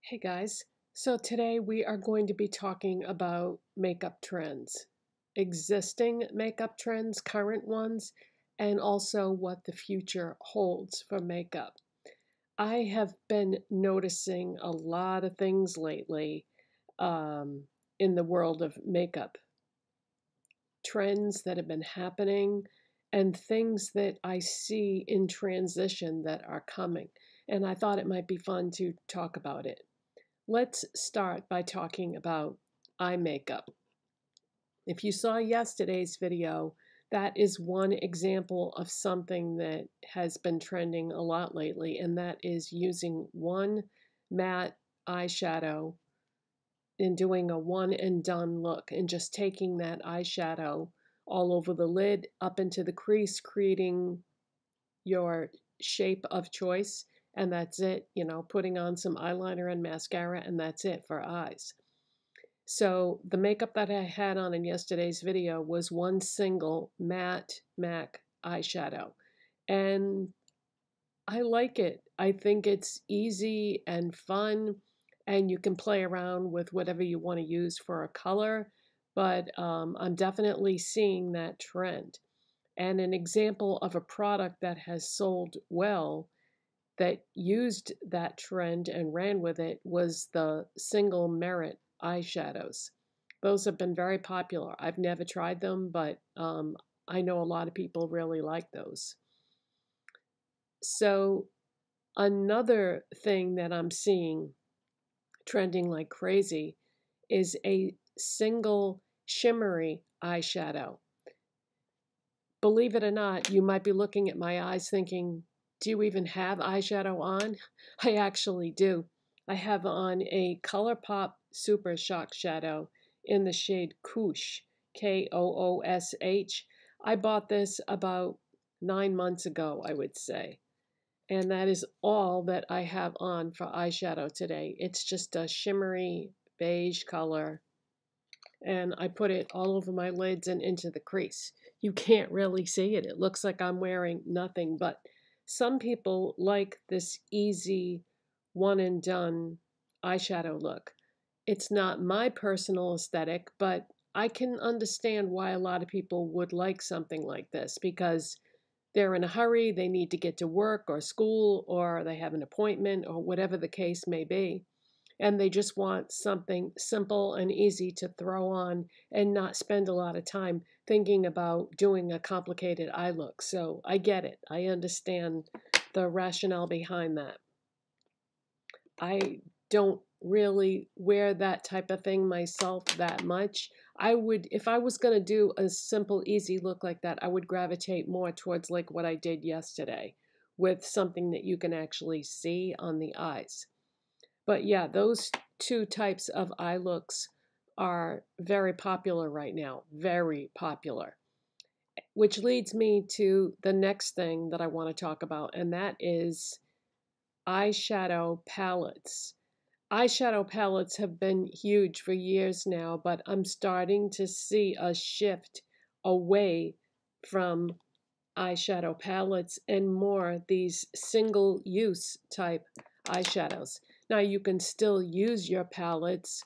Hey guys, so today we are going to be talking about makeup trends, existing makeup trends, current ones, and also what the future holds for makeup. I have been noticing a lot of things lately in the world of makeup, trends that have been happening, and things that I see in transition that are coming. And I thought it might be fun to talk about it. Let's start by talking about eye makeup. If you saw yesterday's video, that is one example of something that has been trending a lot lately, and that is using one matte eyeshadow and doing a one and done look and just taking that eyeshadow all over the lid up into the crease, creating your shape of choice, and that's it. Putting on some eyeliner and mascara, and that's it for eyes. So the makeup that I had on in yesterday's video was one single matte MAC eyeshadow, and I like it. I think it's easy and fun, and you can play around with whatever you want to use for a color, but I'm definitely seeing that trend. And an example of a product that has sold well that used that trend and ran with it was the single merit eyeshadows. Those have been very popular. I've never tried them, but I know a lot of people really like those. So, another thing that I'm seeing trending like crazy is a single shimmery eyeshadow. Believe it or not, you might be looking at my eyes thinking, do you even have eyeshadow on? I actually do. I have on a ColourPop Super Shock Shadow in the shade Koosh, Koosh. I bought this about 9 months ago, I would say. And that is all that I have on for eyeshadow today. It's just a shimmery beige color, and I put it all over my lids and into the crease. You can't really see it. It looks like I'm wearing nothing, but some people like this easy one and done eyeshadow look. It's not my personal aesthetic, but I can understand why a lot of people would like something like this because they're in a hurry, they need to get to work or school, or they have an appointment, or whatever the case may be, and they just want something simple and easy to throw on and not spend a lot of time thinking about doing a complicated eye look. So I get it. I understand the rationale behind that. I don't really wear that type of thing myself that much. I would, if I was going to do a simple, easy look like that, I would gravitate more towards like what I did yesterday with something that you can actually see on the eyes. But yeah, those two types of eye looks are very popular right now, very popular. Which leads me to the next thing that I want to talk about, and that is eyeshadow palettes. Eyeshadow palettes have been huge for years now, but I'm starting to see a shift away from eyeshadow palettes and more these single use type eyeshadows. Now you can still use your palettes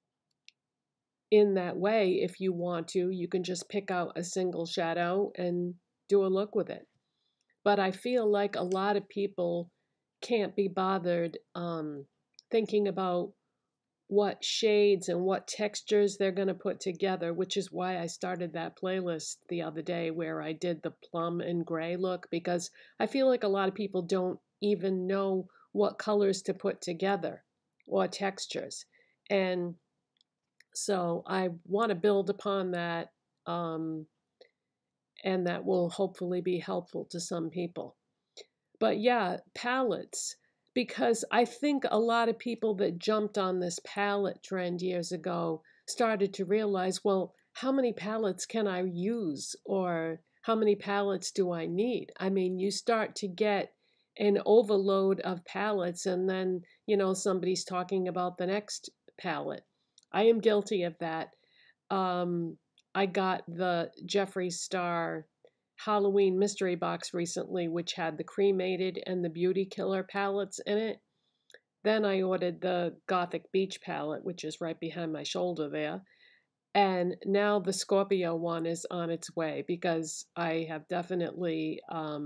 in that way if you want to. You can just pick out a single shadow and do a look with it. But I feel like a lot of people can't be bothered thinking about what shades and what textures they're going to put together, which is why I started that playlist the other day where I did the plum and gray look, because I feel like a lot of people don't even know what colors to put together or textures. And so I want to build upon that, and that will hopefully be helpful to some people. But yeah, palettes, because I think a lot of people that jumped on this palette trend years ago started to realize, well, how many palettes can I use, or how many palettes do I need? I mean, you start to get an overload of palettes, and then, somebody's talking about the next palette. I am guilty of that. I got the Jeffree Star Halloween mystery box recently, which had the cremated and the beauty killer palettes in it. Then I ordered the Gothic Beach palette, which is right behind my shoulder there. And now the Scorpio one is on its way because I have definitely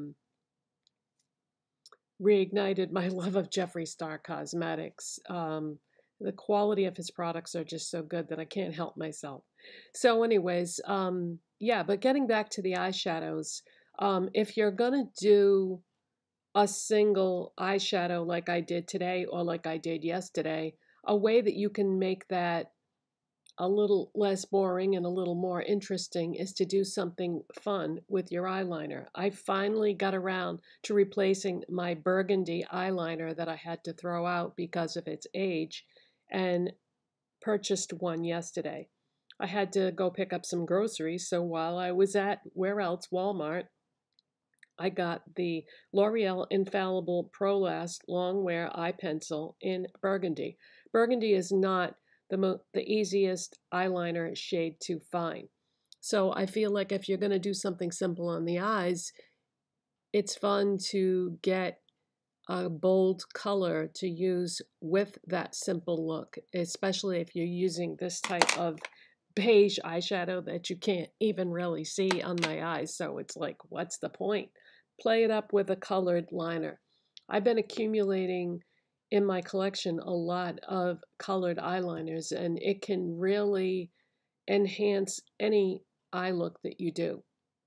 reignited my love of Jeffree Star Cosmetics. The quality of his products are just so good that I can't help myself. So, anyways, yeah, but getting back to the eyeshadows, if you're going to do a single eyeshadow like I did today or like I did yesterday, a way that you can make that a little less boring and a little more interesting is to do something fun with your eyeliner. I finally got around to replacing my burgundy eyeliner that I had to throw out because of its age and purchased one yesterday. I had to go pick up some groceries, so while I was at, where else, Walmart, I got the L'Oreal Infallible Pro Last Long Wear Eye Pencil in burgundy. Burgundy is not the easiest eyeliner shade to find. So I feel like if you're going to do something simple on the eyes, it's fun to get a bold color to use with that simple look, especially if you're using this type of beige eyeshadow that you can't even really see on my eyes. So it's like, what's the point? Play it up with a colored liner. I've been accumulating in my collection a lot of colored eyeliners, and it can really enhance any eye look that you do.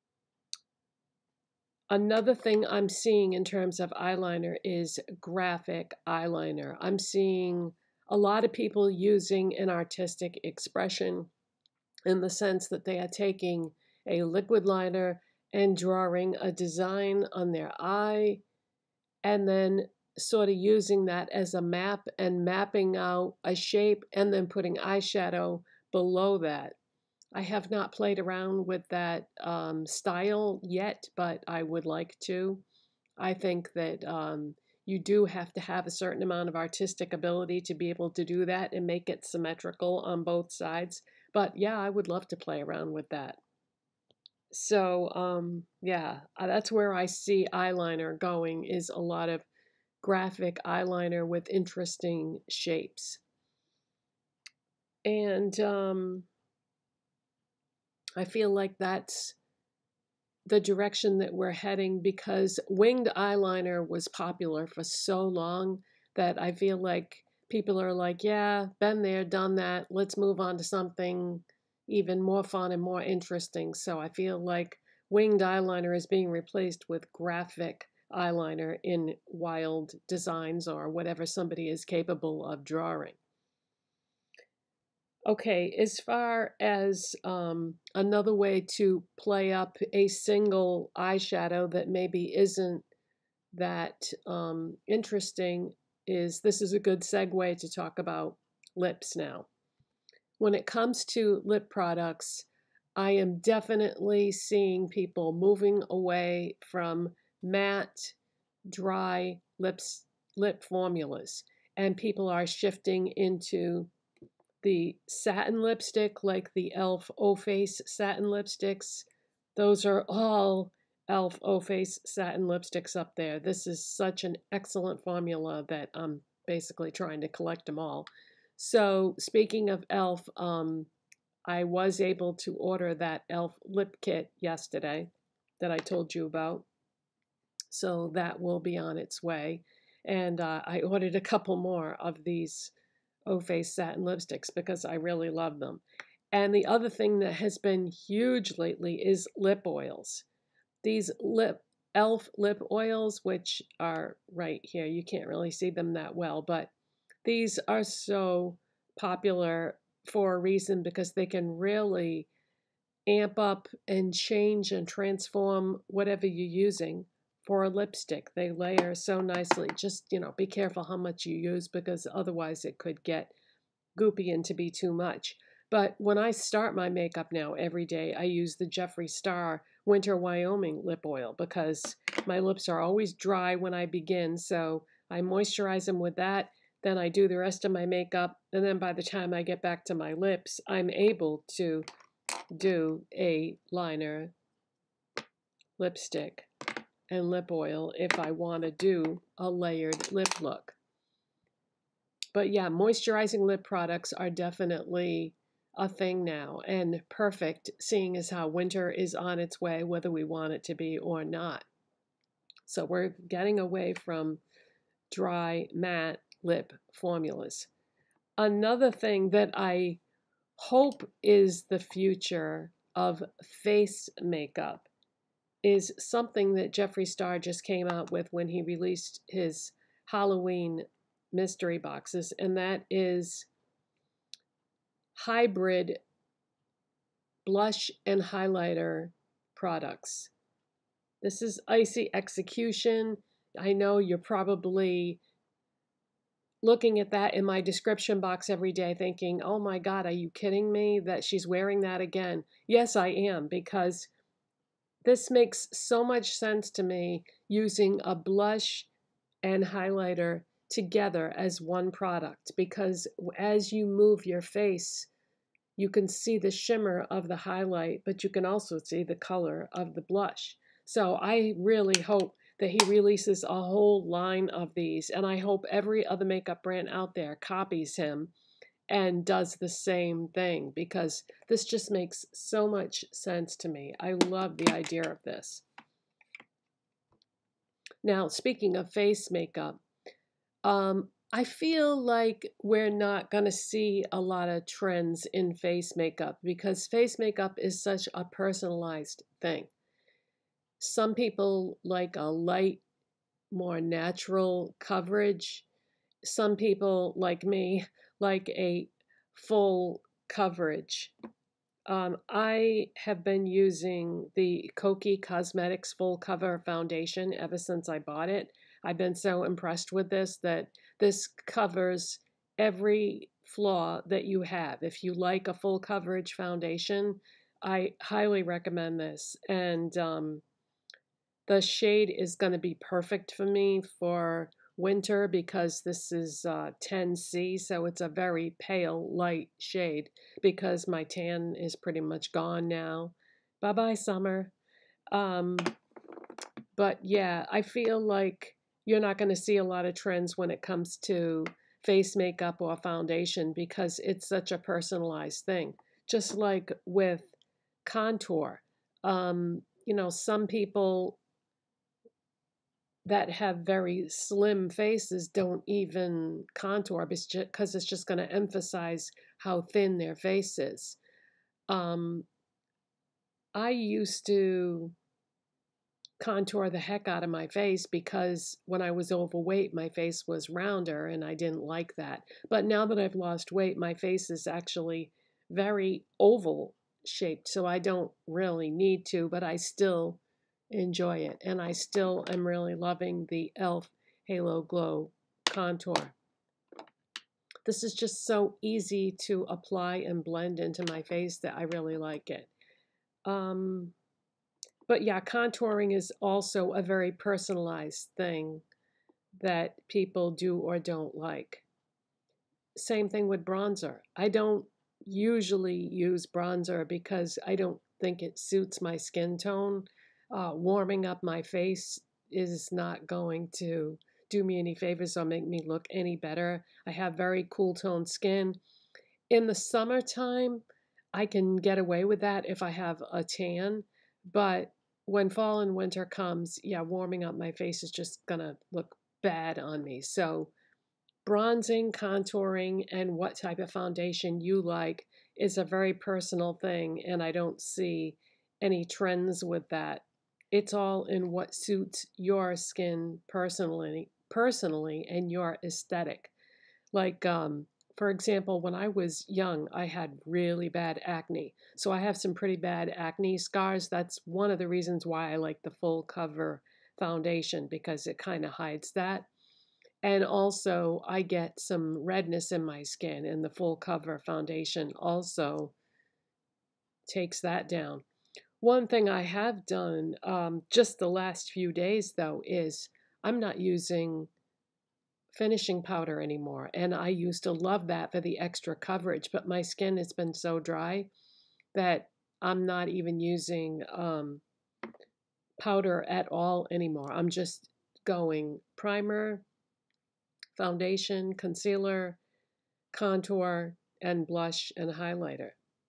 Another thing I'm seeing in terms of eyeliner is graphic eyeliner. I'm seeing a lot of people using an artistic expression in the sense that they are taking a liquid liner and drawing a design on their eye and then sort of using that as a map and mapping out a shape and then putting eyeshadow below that. I have not played around with that style yet, but I would like to. I think that you do have to have a certain amount of artistic ability to be able to do that and make it symmetrical on both sides. But yeah, I would love to play around with that. So yeah, that's where I see eyeliner going, is a lot of graphic eyeliner with interesting shapes. And I feel like that's the direction that we're heading because winged eyeliner was popular for so long that I feel like people are like, yeah, been there, done that. Let's move on to something even more fun and more interesting. So I feel like winged eyeliner is being replaced with graphic eyeliner in wild designs or whatever somebody is capable of drawing. Okay, as far as another way to play up a single eyeshadow that maybe isn't that interesting is, this is a good segue to talk about lips now. When it comes to lip products, I am definitely seeing people moving away from matte, dry lip formulas, and people are shifting into the satin lipstick, like the e.l.f. O-Face satin lipsticks. Those are all e.l.f. O-Face satin lipsticks up there. This is such an excellent formula that I'm basically trying to collect them all. So speaking of e.l.f., I was able to order that e.l.f. lip kit yesterday that I told you about. So that will be on its way. And I ordered a couple more of these O-Face satin lipsticks because I really love them. And the other thing that has been huge lately is lip oils. These e.l.f. lip oils, which are right here, you can't really see them that well, but these are so popular for a reason because they can really amp up and change and transform whatever you're using for a lipstick. They layer so nicely. Just, be careful how much you use because otherwise it could get goopy and to be too much. But when I start my makeup now every day, I use the Jeffree Star Winter Wyoming lip oil because my lips are always dry when I begin. So I moisturize them with that. Then I do the rest of my makeup. And then by the time I get back to my lips, I'm able to do a liner, lipstick, and lip oil if I want to do a layered lip look. But yeah, moisturizing lip products are definitely a thing now and perfect, seeing as how winter is on its way, whether we want it to be or not. So we're getting away from dry, matte lip formulas. Another thing that I hope is the future of face makeup is something that Jeffree Star just came out with when he released his Halloween mystery boxes, and that is hybrid blush and highlighter products. This is Icy Execution. I know you're probably looking at that in my description box every day thinking, oh my God, are you kidding me that she's wearing that again? Yes, I am, because this makes so much sense to me, using a blush and highlighter together as one product, because as you move your face, you can see the shimmer of the highlight, but you can also see the color of the blush. So I really hope that he releases a whole line of these, and I hope every other makeup brand out there copies him and does the same thing, because this just makes so much sense to me. I love the idea of this. Now, speaking of face makeup, I feel like we're not going to see a lot of trends in face makeup because face makeup is such a personalized thing. Some people like a light, more natural coverage. Some people, like me, like a full coverage. I have been using the Kokie Cosmetics Full Cover Foundation ever since I bought it. I've been so impressed with this that this covers every flaw that you have. If you like a full coverage foundation, I highly recommend this. And the shade is going to be perfect for me for winter because this is 10C, so it's a very pale, light shade because my tan is pretty much gone now. Bye-bye, summer. Um, but yeah, I feel like you're not going to see a lot of trends when it comes to face makeup or foundation because it's such a personalized thing. Just like with contour. Some people that have very slim faces don't even contour because it's just going to emphasize how thin their face is. I used to contour the heck out of my face because when I was overweight, my face was rounder and I didn't like that. But now that I've lost weight, my face is actually very oval shaped, so I don't really need to, but I still enjoy it. And I still am really loving the e.l.f. Halo Glow contour. This is just so easy to apply and blend into my face that I really like it. But yeah, contouring is also a very personalized thing that people do or don't like. Same thing with bronzer. I don't usually use bronzer because I don't think it suits my skin tone. Warming up my face is not going to do me any favors or make me look any better. I have very cool toned skin. In the summertime, I can get away with that if I have a tan, but when fall and winter comes, yeah, warming up my face is just gonna look bad on me. So bronzing, contouring, and what type of foundation you like is a very personal thing, and I don't see any trends with that. It's all in what suits your skin personally and your aesthetic. Like, for example, when I was young, I had really bad acne. So I have some pretty bad acne scars. That's one of the reasons why I like the full cover foundation because it kind of hides that. And also, I get some redness in my skin, and the full cover foundation also takes that down. One thing I have done just the last few days, though, is I'm not using finishing powder anymore. And I used to love that for the extra coverage, but my skin has been so dry that I'm not even using powder at all anymore. I'm just going primer, foundation, concealer, contour and blush and highlighter.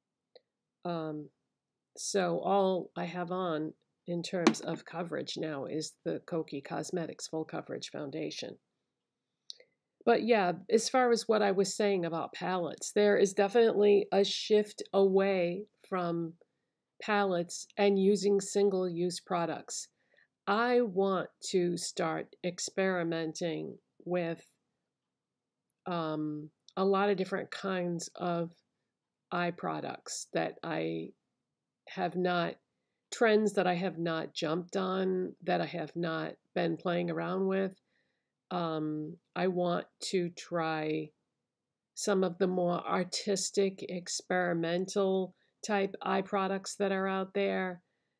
So all I have on in terms of coverage now is the Kokie Cosmetics Full Coverage Foundation. But yeah, as far as what I was saying about palettes, there is definitely a shift away from palettes and using single-use products. I want to start experimenting with a lot of different kinds of eye products that I have not, trends that I have not jumped on, that I have not been playing around with. I want to try some of the more artistic, experimental type eye products that are out there,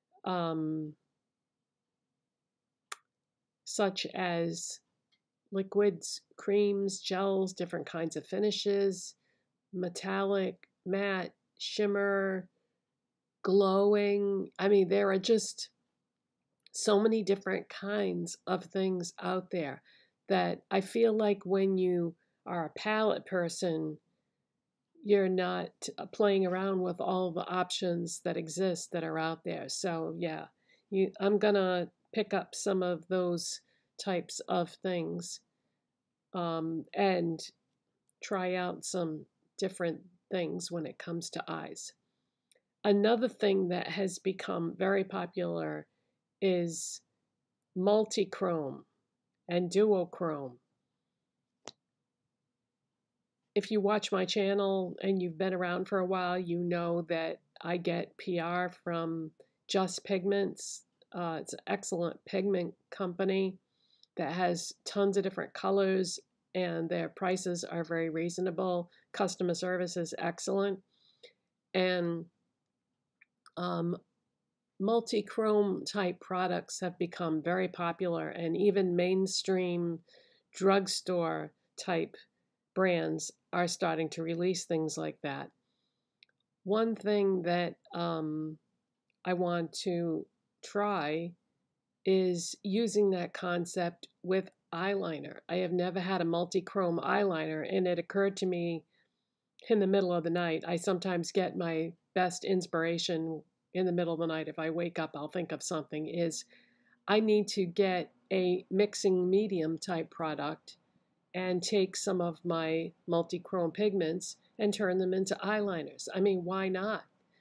such as liquids, creams, gels, different kinds of finishes, metallic, matte, shimmer, glowing. I mean, there are just so many different kinds of things out there that I feel like when you are a palette person, you're not playing around with all the options that exist that are out there. So yeah, I'm gonna pick up some of those types of things and try out some different things when it comes to eyes. Another thing that has become very popular is multi-chrome and duochrome. If you watch my channel and you've been around for a while, you know that I get PR from Just Pigments. It's an excellent pigment company that has tons of different colors, and their prices are very reasonable. Customer service is excellent. And multi-chrome type products have become very popular, and even mainstream drugstore type brands are starting to release things like that. One thing that I want to try is using that concept with eyeliner. I have never had a multi-chrome eyeliner, and it occurred to me in the middle of the night. I sometimes get my best inspiration in the middle of the night. If I wake up, I'll think of something, is I need to get a mixing medium type product and take some of my multi-chrome pigments and turn them into eyeliners. I mean, why not?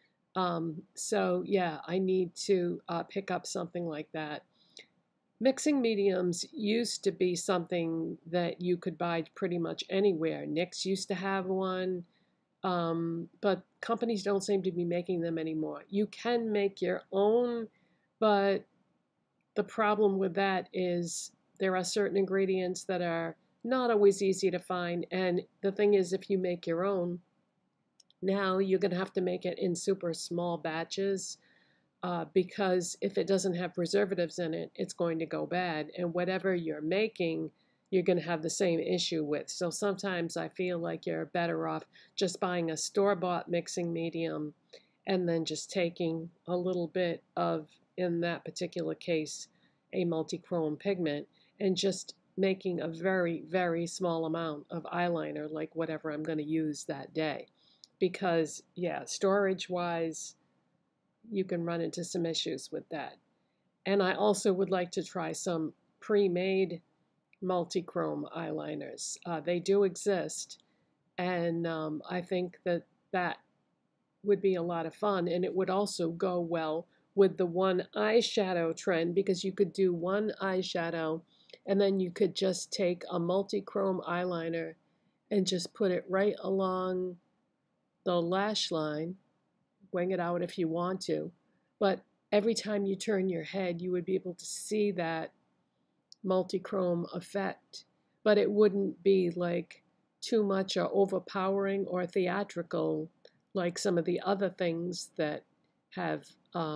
So yeah, I need to pick up something like that. Mixing mediums used to be something that you could buy pretty much anywhere. NYX used to have one, but companies don't seem to be making them anymore. You can make your own, but the problem with that is there are certain ingredients that are not always easy to find. And the thing is, if you make your own, now you're going to have to make it in super small batches because if it doesn't have preservatives in it, it's going to go bad. And whatever you're making, you're going to have the same issue with. So sometimes I feel like you're better off just buying a store-bought mixing medium and then just taking a little bit of, in that particular case, a multi-chrome pigment and just making a very, very small amount of eyeliner, like whatever I'm going to use that day. Because, yeah, storage-wise, you can run into some issues with that. And I also would like to try some pre-made multi-chrome eyeliners. They do exist, and I think that that would be a lot of fun, and it would also go well with the one eyeshadow trend, because you could do one eyeshadow and then you could just take a multi-chrome eyeliner and just put it right along the lash line, wing it out if you want to, but every time you turn your head you would be able to see that multi-chrome effect, but it wouldn't be like too much or overpowering or theatrical like some of the other things that have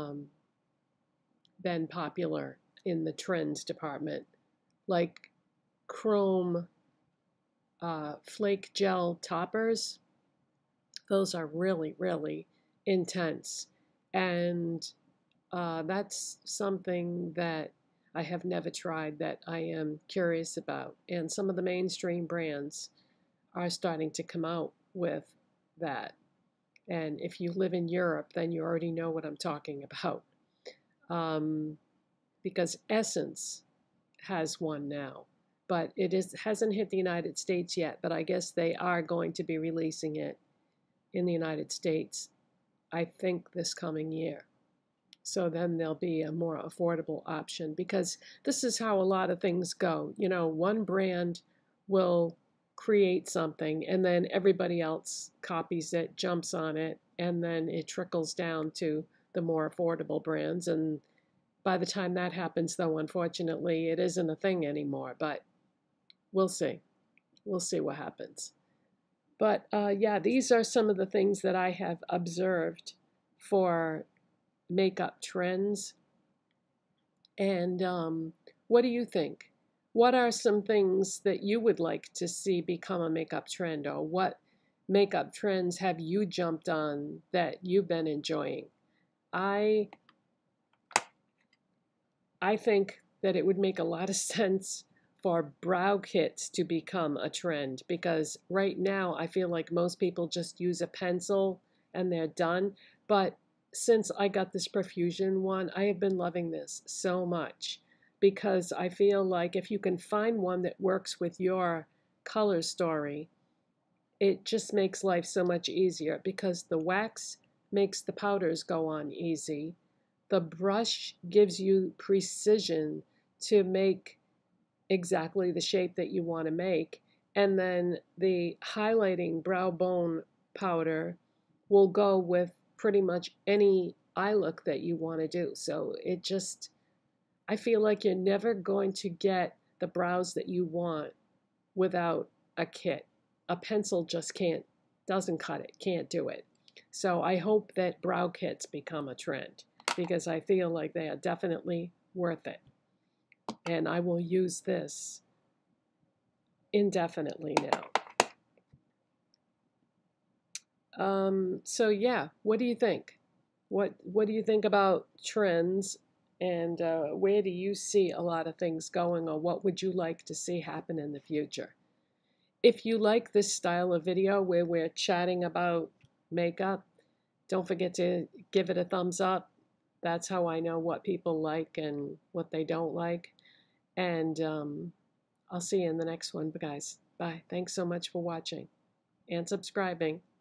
been popular in the trends department, like chrome flake gel toppers. Those are really, really intense. And that's something that I have never tried that I am curious about. And some of the mainstream brands are starting to come out with that. And if you live in Europe, then you already know what I'm talking about. Because Essence has one now, but hasn't hit the United States yet. But I guess they are going to be releasing it in the United States, I think, this coming year. So then there'll be a more affordable option, because this is how a lot of things go. You know, one brand will create something and then everybody else copies it, jumps on it, and then it trickles down to the more affordable brands. And by the time that happens, though, unfortunately, it isn't a thing anymore. But we'll see. We'll see what happens. But yeah, these are some of the things that I have observed for makeup trends. And what do you think? What are some things that you would like to see become a makeup trend, or what makeup trends have you jumped on that you've been enjoying? I think that it would make a lot of sense for brow kits to become a trend, because right now I feel like most people just use a pencil and they're done. But since I got this Profusion one, I have been loving this so much, because I feel like if you can find one that works with your color story, it just makes life so much easier, because the wax makes the powders go on easy. The brush gives you precision to make exactly the shape that you want to make. And then the highlighting brow bone powder will go with pretty much any eye look that you want to do. So it just, I feel like you're never going to get the brows that you want without a kit. A pencil just doesn't cut it, can't do it. So I hope that brow kits become a trend, because I feel like they are definitely worth it. And I will use this indefinitely now. So yeah, what do you think? What do you think about trends, and where do you see a lot of things going, or what would you like to see happen in the future? If you like this style of video where we're chatting about makeup, don't forget to give it a thumbs up. That's how I know what people like and what they don't like. And I'll see you in the next one, guys. Bye. Thanks so much for watching and subscribing.